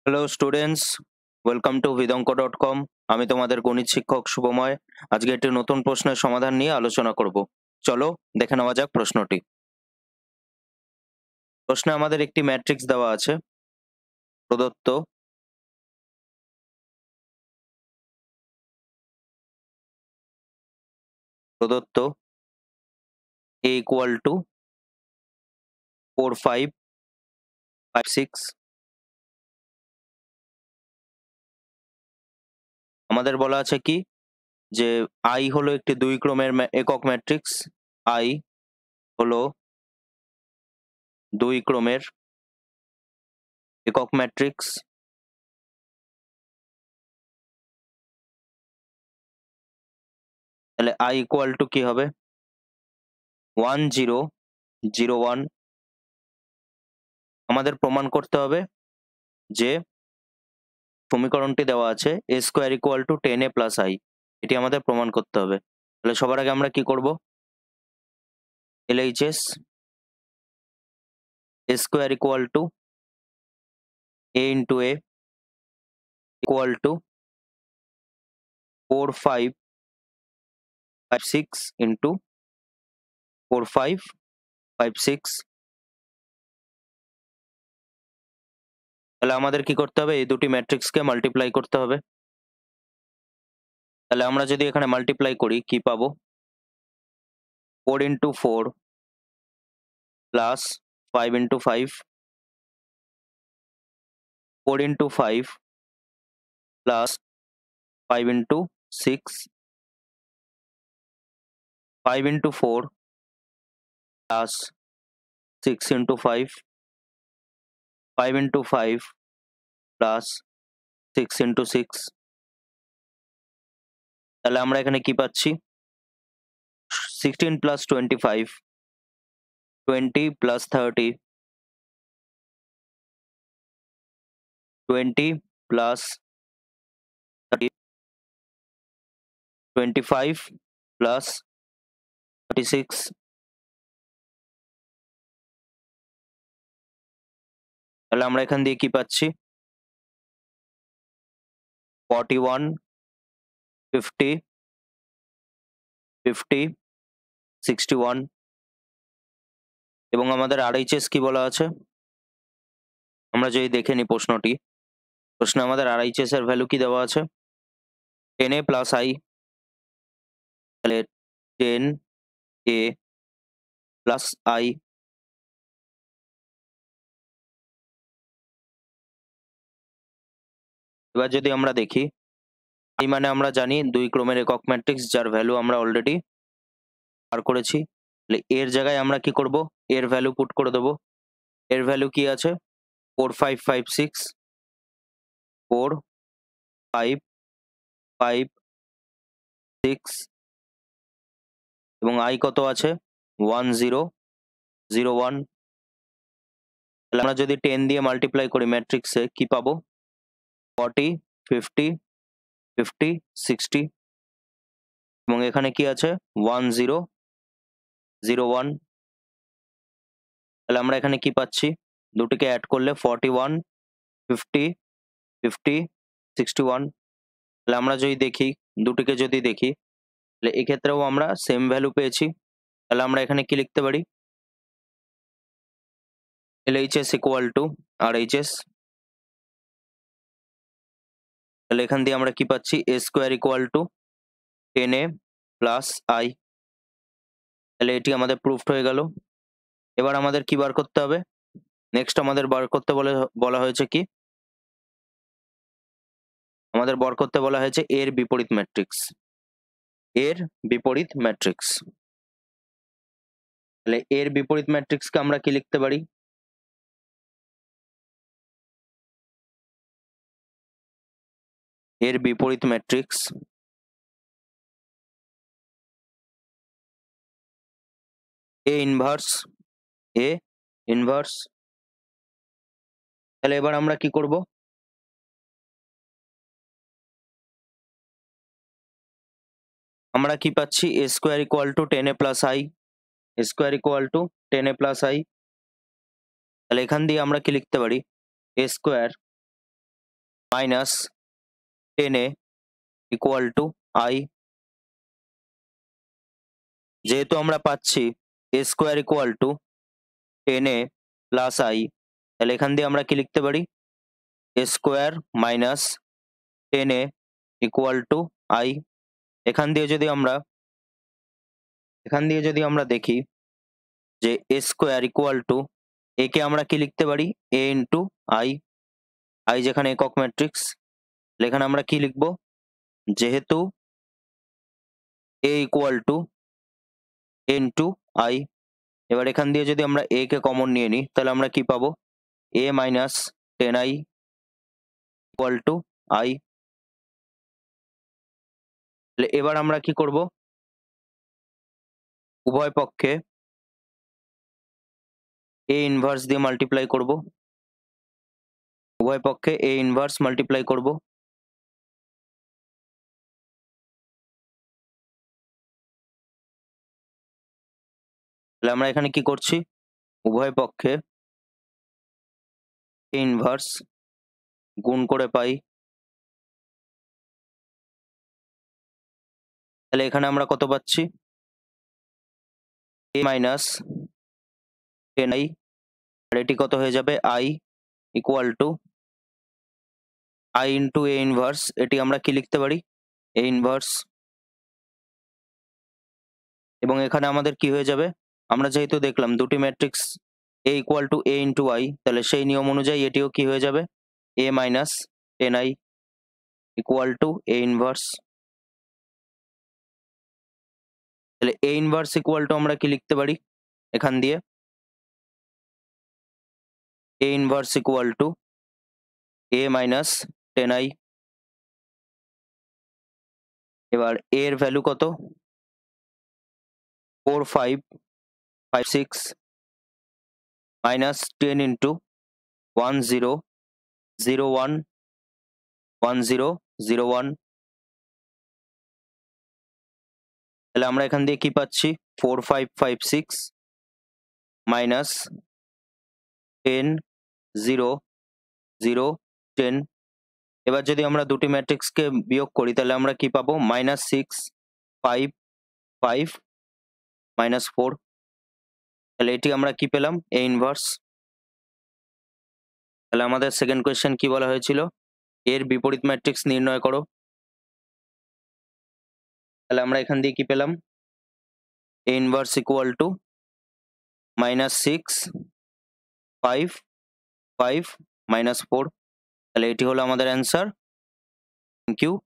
Hello students, welcome to vidonko.com। আমি তোমাদের গণিত শিক্ষক শুভময়। আজকে একটি নতুন প্রশ্নের সমাধান নিয়ে আলোচনা করব। চলো দেখে নেওয়া যাক প্রশ্নটি। প্রশ্নে আমাদের একটি ম্যাট্রিক্স দেওয়া আছে। প্রদত্ত প্রদত্ত a ইকুয়াল টু 4 5 5 6। আমাদের বলা আছে কি যে i হলো একটি 2 ক্রমের একক ম্যাট্রিক্স। i হলো 2 ক্রমের একক ম্যাট্রিক্স। তাহলে i ইকুয়াল টু কি হবে? 1 0 0 1। আমাদের প্রমাণ করতে হবে যে সমীকরণটি দেওয়া আছে a square equal to 10a plus i। এটি আমাদের প্রমাণ করতে হবে। তাহলে সবার আগে আমরা কি করব? LHS a square equal to a into a equal to 4 5 5 6 into 4 5 5 6। তাহলে আমাদের কি করতে হবে? এই দুটি ম্যাট্রিক্সকে মাল্টিপ্লাই করতে হবে। তাহলে আমরা যদি এখানে মাল্টিপ্লাই করি কি পাবো? 4 into 4 plus 5 into 5, 4 into 5 plus 5 into 6, 5 into 4 plus 6 into 5, 5 into 5 plus 6 into 6। তাহলে আমরা এখানে কি পাচ্ছি? 16 প্লাস 25, 20 প্লাস 30, 20 প্লাস 30, 25 প্লাস 36। তাহলে আমরা এখান দিয়ে কি পাচ্ছি? 41, 50, 50, 61। এবং আমাদের RHS কি বলা আছে? আমরা যদি দেখে নিই প্রশ্নে আমাদের RHS এর ভ্যালু কি দেওয়া আছে? 10a plus i। তাহলে 10a প্লাস i। এবার যদি আমরা দেখি i মানে আমরা জানি 2 ক্রমের একক ম্যাট্রিক্স, যার ভ্যালু আমরা অলরেডি বার করেছি। তাহলে এর জায়গায় আমরা কি করব? এর ভ্যালু পুট করে দেবো। এর ভ্যালু কি আছে? 4 5 5 6, 4 5 5 6 এবং i কত আছে? 1 0 0 1। তাহলে আমরা যদি 10 দিয়ে মাল্টিপ্লাই করি ম্যাট্রিক্সে কি পাবো? 40 50 50 60 এবং এখানে কি আছে? 1 0 0 1। তাহলে আমরা এখানে কি পাচ্ছি? দুটিকে অ্যাড করলে 41 50 50 61। তাহলে আমরা যদি দেখি দুটিকে যদি দেখি তাহলে এক্ষেত্রেও আমরা সেম ভ্যালু পেয়েছি। তাহলে আমরা এখানে কি লিখতে পারি? LHS equal to RHS। তাহলে এখান দিয়ে আমরা কি পাচ্ছি? a square equal to 10a plus i। তাহলে এটি আমাদের প্রুফড হয়ে গেল। এবার আমাদের কি বার করতে হবে? নেক্সট আমাদের বার করতে বলা হয়েছে কি? আমাদের বার করতে বলা হয়েছে এর বিপরীত ম্যাট্রিক্স। এর বিপরীত ম্যাট্রিক্স। তাহলে এর বিপরীত ম্যাট্রিক্সকে আমরা কি লিখতে পারি? এর বিপরীত matrix A inverse A inverse. তাহলে এবার আমরা কি করব? আমরা কি পাচ্ছি? a square equal to 10a plus i। a square equal to 10a plus i। তাহলে এখান দিয়ে আমরা কি লিখতে পারি? a square minus 10a equal to i। যেহেতু আমরা পাচ্ছি a square equal to 10a plus i, তাহলে এখান দিয়ে আমরা কি লিখতে পারি? a square minus 10a equal to i। এখান দিয়ে যদি আমরা দেখি যে a square equal to a কে আমরা কি লিখতে পারি? a into i। i যেখানে একক ম্যাট্রিক্স, এখানে আমরা কি লিখব? যেহেতু a equal to a into i, এবার এখান দিয়ে যদি আমরা a কে কমন নিয়ে নিই তাহলে আমরা কি পাবো? a minus 10i equal to i। তাহলে এবার আমরা কি করব? উভয় পক্ষে a ইনভার্স দিয়ে মাল্টিপ্লাই করব। উভয় পক্ষে a ইনভার্স মাল্টিপ্লাই করব। তাহলে আমরা এখানে কি করছি? উভয় পক্ষে a ইনভার্স গুণ করে পাই। তাহলে এখানে আমরা কত পাচ্ছি? a মাইনাস 10i, আর এটি কত হয়ে যাবে? i equal to i into a inverse. এটি আমরা কি লিখতে পারি? a inverse. এবং এখানে আমাদের কি হয়ে যাবে? আমরা যেহেতু দেখলাম দুটি matrix a equal to a into i, তাহলে সেই নিয়ম অনুযায়ী এটিও কি হয়ে যাবে? a minus 10i equal to a inverse. তাহলে a ইনভার্স ইকুয়াল টু আমরা কি লিখতে পারি এখান দিয়ে? a inverse equal to a minus 10i। এবার a এর ভ্যালু কত? 4556 মাইনাস 10 ইন্টু 1001 1001। তাহলে আমরা এখান দিয়ে কি পাচ্ছি? 4556 মাইনাস 10 0 0 10। এবার যদি আমরা দুটি ম্যাট্রিক্সকে বিয়োগ করি তাহলে আমরা কি পাবো? Minus 6 5 5 minus 4। তাহলে এটি আমরা কি পেলাম? a inverse. তাহলে আমাদের সেকেন্ড কোয়েশ্চেন কি বলা হয়েছিল? এর বিপরীত ম্যাট্রিক্স নির্ণয় করো। তাহলে আমরা এখান দিয়ে কি পেলাম? a inverse equal to minus 6 5 5 minus 4। তাহলে এটি হলো আমাদের অ্যান্সার। Thank you.